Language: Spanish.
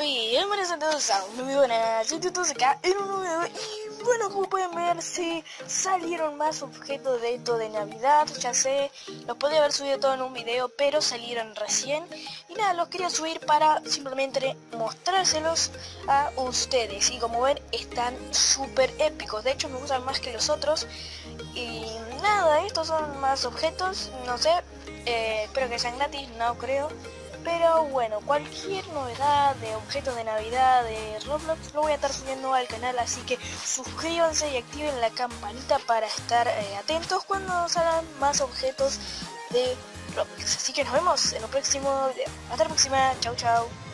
Bienvenidos a todos a un nuevo video, nada, soy todos acá en un nuevo video. Y bueno, como pueden ver, sí, salieron más objetos de esto de Navidad. Ya sé, los podría haber subido todo en un video, pero salieron recién. Y nada, los quería subir para simplemente mostrárselos a ustedes. Y como ven, están súper épicos. De hecho, me gustan más que los otros. Y nada, estos son más objetos, no sé, espero que sean gratis, no creo. Pero bueno, cualquier novedad de objetos de Navidad de Roblox lo voy a estar subiendo al canal, así que suscríbanse y activen la campanita para estar atentos cuando salgan más objetos de Roblox. Así que nos vemos en el próximo video. Hasta la próxima, chau chau.